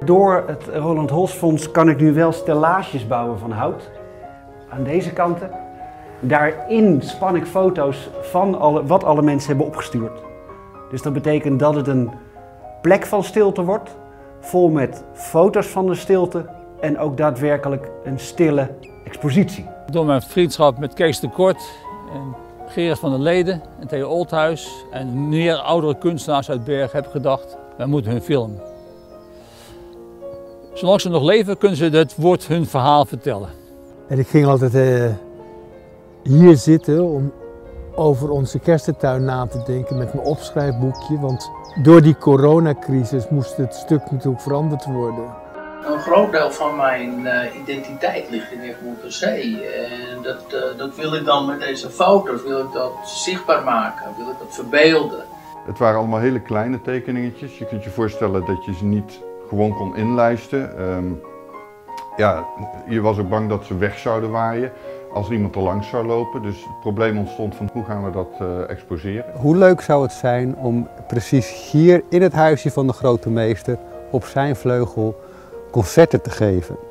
door het Roland Holst Fonds kan ik nu wel stellages bouwen van hout. Aan deze kanten. Daarin span ik foto's van wat alle mensen hebben opgestuurd. Dus dat betekent dat het een plek van stilte wordt, vol met foto's van de stilte en ook daadwerkelijk een stille expositie. Door mijn vriendschap met Kees de Kort en Gerard van der Leden en Theo Olthuis en meer oudere kunstenaars uit Bergen heb ik gedacht, wij moeten hun filmen. Zolang ze nog leven kunnen ze het woord hun verhaal vertellen. En ik ging altijd hier zitten om over onze kerstentuin na te denken met mijn opschrijfboekje. Want door die coronacrisis moest het stuk natuurlijk veranderd worden. Een groot deel van mijn identiteit ligt in Egmond aan Zee. En dat wil ik dan met deze foto's, wil ik dat zichtbaar maken, wil ik dat verbeelden. Het waren allemaal hele kleine tekeningetjes. Je kunt je voorstellen dat je ze niet gewoon kon inlijsten. Ja, je was ook bang dat ze weg zouden waaien als er iemand er langs zou lopen. Dus het probleem ontstond van hoe gaan we dat exposeren. Hoe leuk zou het zijn om precies hier in het huisje van de grote meester op zijn vleugel concerten te geven.